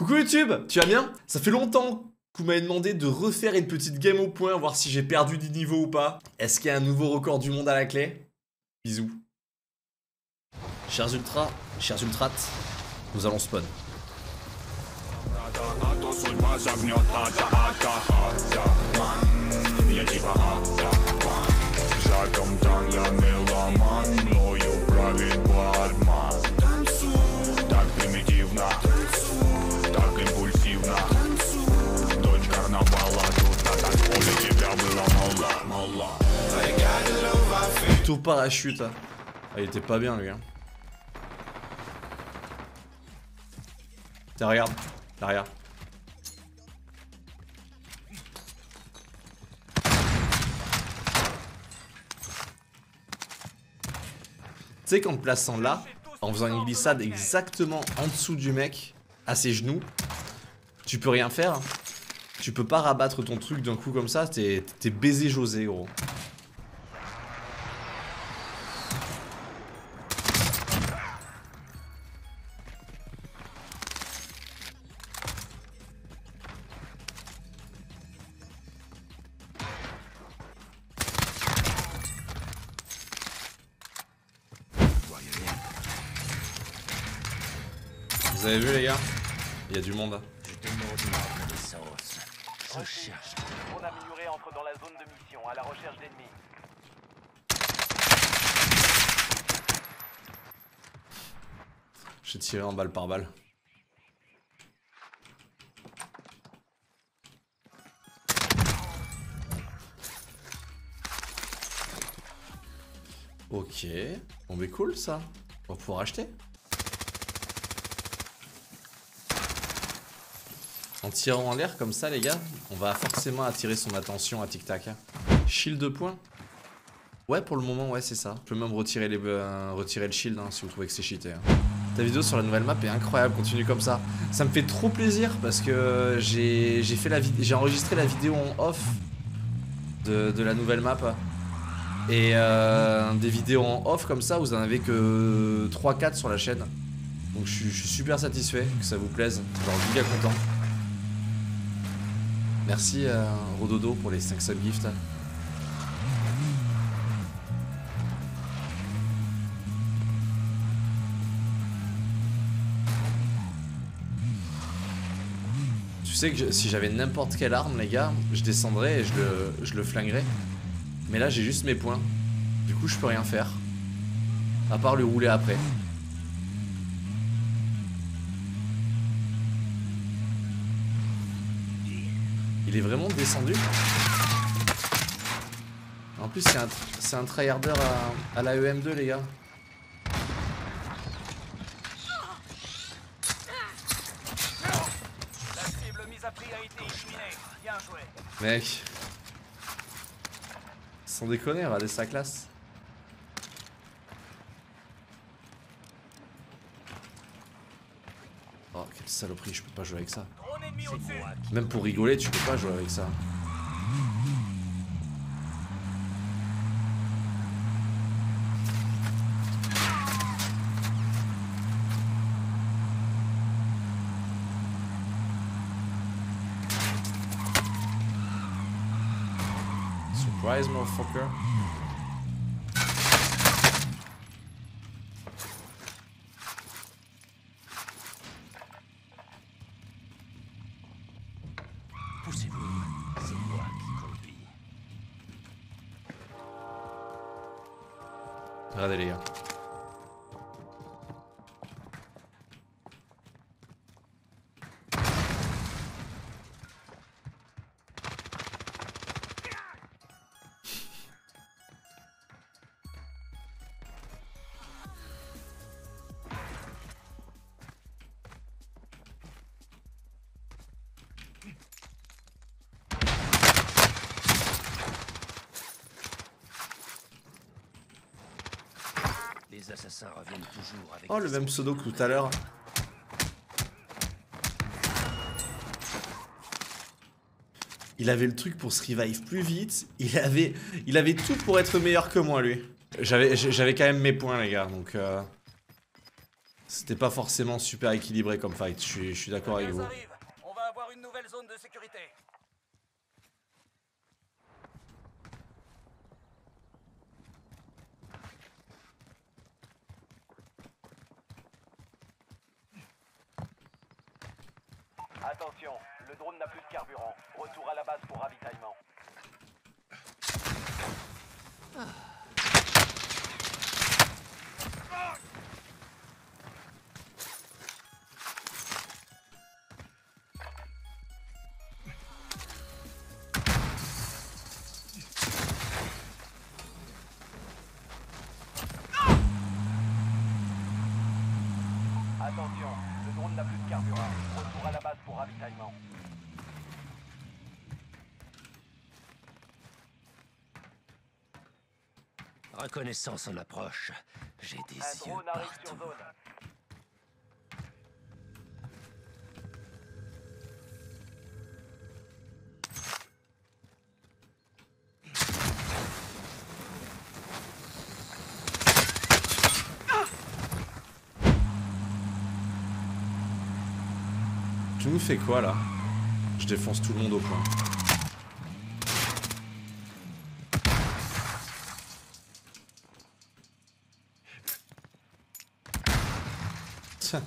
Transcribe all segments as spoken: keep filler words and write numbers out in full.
Coucou YouTube, tu vas bien? Ça fait longtemps que vous m'avez demandé de refaire une petite game au point, voir si j'ai perdu du niveau ou pas. Est-ce qu'il y a un nouveau record du monde à la clé? Bisous. Chers ultras, chers ultrates, nous allons spawn. Plutôt parachute. Ah, il était pas bien lui. Hein. Tiens, regarde, derrière. Tu sais qu'en te plaçant là, en faisant une glissade exactement en dessous du mec, à ses genoux, tu peux rien faire. Hein. Tu peux pas rabattre ton truc d'un coup comme ça, t'es baisé José gros. Vous avez vu les gars? Il y a du monde. Je cherche. Drone amélioré entre dans la zone de mission, à la recherche d'ennemis. J'ai tiré en balle par balle. Ok. Bon mais cool ça. On va pouvoir acheter. En tirant en l'air comme ça les gars, on va forcément attirer son attention à Tic Tac. Shield de points. Ouais pour le moment ouais c'est ça. Je peux même retirer, les, euh, retirer le shield hein, si vous trouvez que c'est cheaté. Hein. Ta vidéo sur la nouvelle map est incroyable, continue comme ça. Ça me fait trop plaisir parce que j'ai fait la j'ai enregistré la vidéo en off de, de la nouvelle map. Et euh, des vidéos en off comme ça, vous en avez que trois quatre sur la chaîne. Donc je suis, je suis super satisfait que ça vous plaise, genre giga content. Merci euh, Rododo pour les cinq subgifts. Tu sais que je, si j'avais n'importe quelle arme les gars, je descendrais et je le, je le flinguerais. Mais là j'ai juste mes points. Du coup je peux rien faire. À part le rouler après. Il est vraiment descendu. En plus c'est un, un tryharder à, à la E M deux les gars. La cible mise à prix a été éliminée. Bien joué. Mec. Sans déconner, regardez sa classe. Oh quelle saloperie, je peux pas jouer avec ça. Même pour rigoler, tu peux pas jouer avec ça. Surprise, motherfucker. Poussez-vous, c'est moi qui conduis. Regardez les gars. Les assassins reviennent toujours avec. Oh le même pseudo que tout à l'heure. Il avait le truc pour se revive plus vite. Il avait, il avait tout pour être meilleur que moi, lui. J'avais j'avais quand même mes points, les gars, donc... Euh... C'était pas forcément super équilibré comme fight, je suis, je suis d'accord avec vous. Arrive. On va avoir une nouvelle zone de sécurité. Attention, le drone n'a plus de carburant. Retour à la base pour ravitaillement. Attention, le drone n'a plus de carburant. Retour à la base pour ravitaillement. Reconnaissance en approche. J'ai des Un yeux drone arrive sur partout. zone. Tu nous fais quoi là? Je défonce tout le monde au point. Tiens.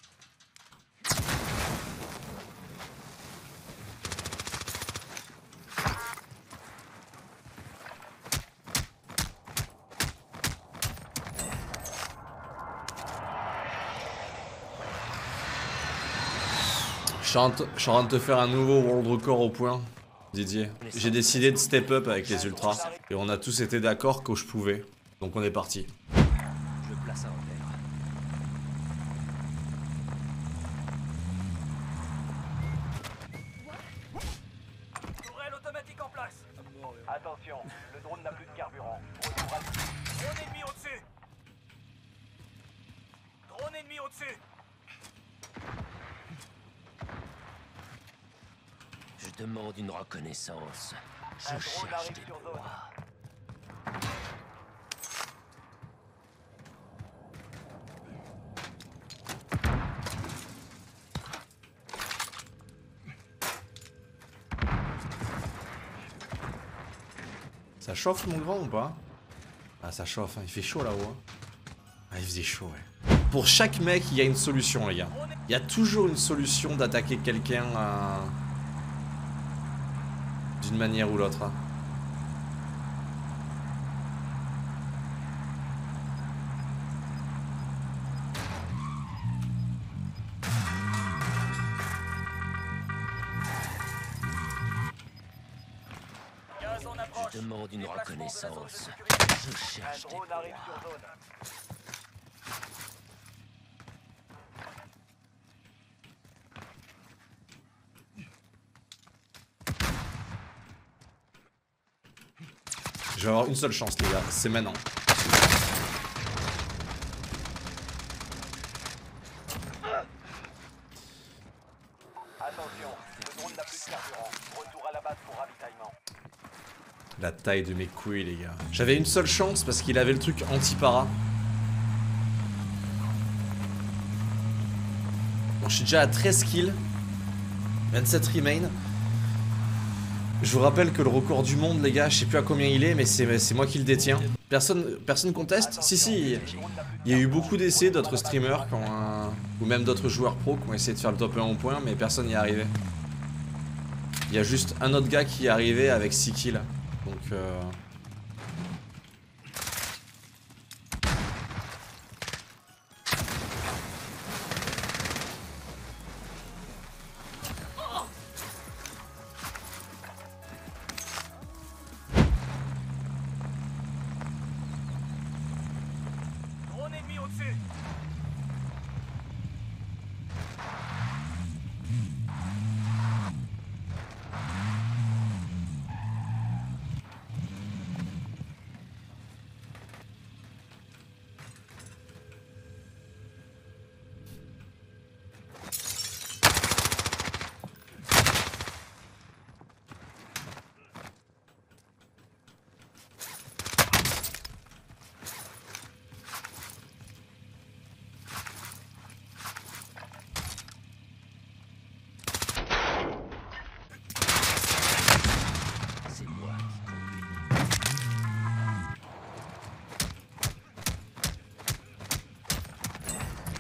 Je suis en train- je suis en train de te faire un nouveau world record au point, Didier. J'ai décidé de step up avec les ultras. Et on a tous été d'accord que je pouvais. Donc on est parti. Je place un en terre. Tourelle automatique en place. Attention, le drone n'a plus de carburant. Retour à Drone ennemi au-dessus. Drone ennemi au-dessus. Je demande une reconnaissance. Je Un drone cherche arrive des sur zone. proies. Ça chauffe mon grand ou pas? Ah ça chauffe, hein. Il fait chaud là-haut. Hein. Ah il faisait chaud ouais. Pour chaque mec il y a une solution les gars. Il y a toujours une solution d'attaquer quelqu'un euh... d'une manière ou l'autre. Hein. Gaz en approche. Je demande une Déplacement de la zone de reconnaissance. sécurité. Je Un cherche des drone arrive proies. sur zone. Je vais avoir une seule chance les gars, c'est maintenant. Attention, le drone n'a plus de carburant. Retour à la base pour ravitaillement. La taille de mes couilles les gars. J'avais une seule chance parce qu'il avait le truc anti-para. Bon je suis déjà à treize kills. vingt-sept remain. Je vous rappelle que le record du monde les gars, je sais plus à combien il est mais c'est moi qui le détiens. Personne, personne conteste? Si si, il y a eu beaucoup d'essais d'autres streamers qui ont un... ou même d'autres joueurs pro qui ont essayé de faire le top un au point mais personne n'y est arrivé. Il y a juste un autre gars qui est arrivé avec six kills. Donc euh... Drone ennemi au-dessus.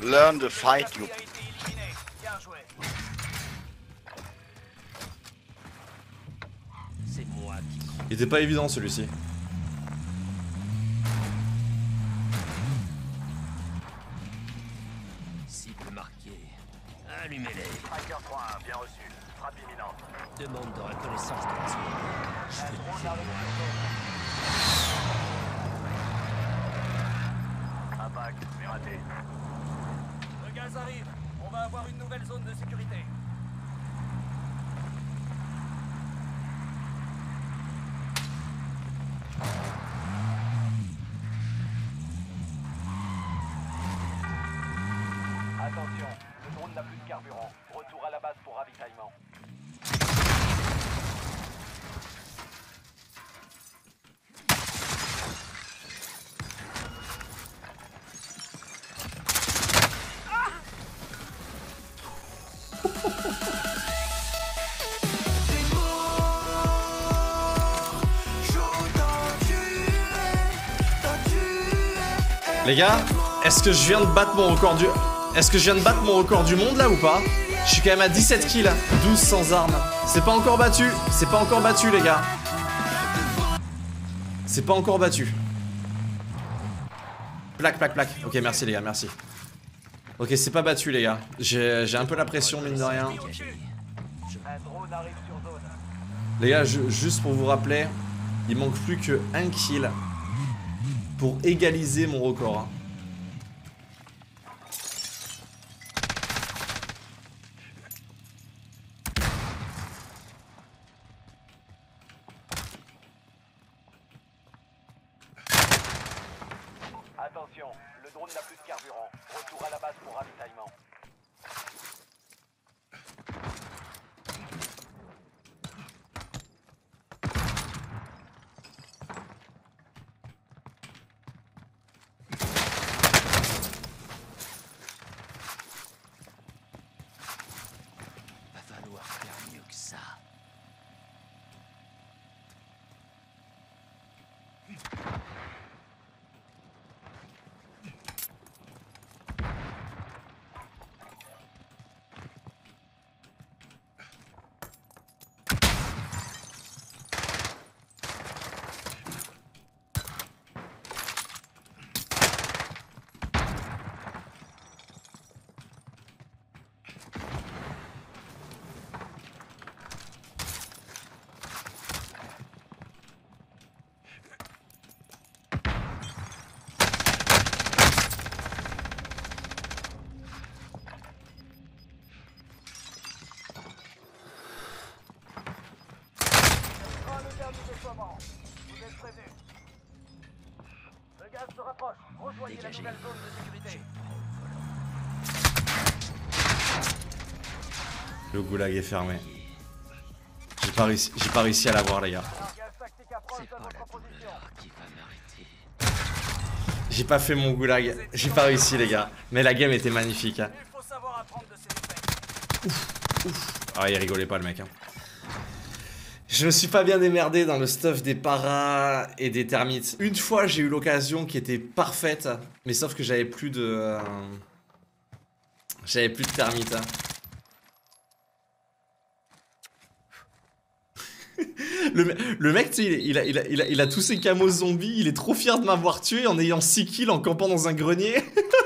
Learn the fight, you. Bien joué. C'est moi qui crois. Il était pas évident celui-ci. Cible marquée. Allumez-les. Striker trois un, bien reçu. Frappe imminente. Demande de reconnaissance de la zone. Je Un vais drone faire arrive moi. sur zone. Impact, mais raté. Le gaz arrive. On va avoir une nouvelle zone de sécurité. Attention, le drone n'a plus de carburant. Retour à la base pour ravitaillement. Les gars, est-ce que je viens de battre mon record du... Est-ce que je viens de battre mon record du monde là ou pas? Je suis quand même à dix-sept kills, douze sans armes. C'est pas encore battu, c'est pas encore battu les gars. C'est pas encore battu. Plaque, plaque, plaque. Ok, merci les gars, merci. Ok, c'est pas battu les gars. J'ai j'ai un peu la pression mine de rien. Un drone arrive sur zone. Les gars, je- juste pour vous rappeler, il manque plus que un kill pour égaliser mon record. hein. Attention, le drone n'a plus de carburant. Retour à la base pour ravitaillement. Va falloir faire mieux que ça. Prends le dernier déploiement. Vous êtes prévenus. Le gaz se rapproche. Rejoignez la Dégagez. nouvelle zone de sécurité. Le goulag est fermé. J'ai pas réussi, j'ai pas réussi à l'avoir les gars. Un gaz tactique approche C'est de pas la votre position. douleur qui va m'arrêter. J'ai pas fait mon goulag. J'ai pas réussi les gars. Mais la game était magnifique. hein. Il faut savoir apprendre de ses défaites. Ah il rigolait pas le mec. hein. Je me suis pas bien démerdé dans le stuff des paras et des termites. Une fois j'ai eu l'occasion qui était parfaite. Mais sauf que j'avais plus de... euh, J'avais plus de termites. hein. Le, me- le mec, tu sais, il, a- il, a, il, a, il a tous ses camos zombies, il est trop fier de m'avoir tué en ayant six kills en campant dans un grenier.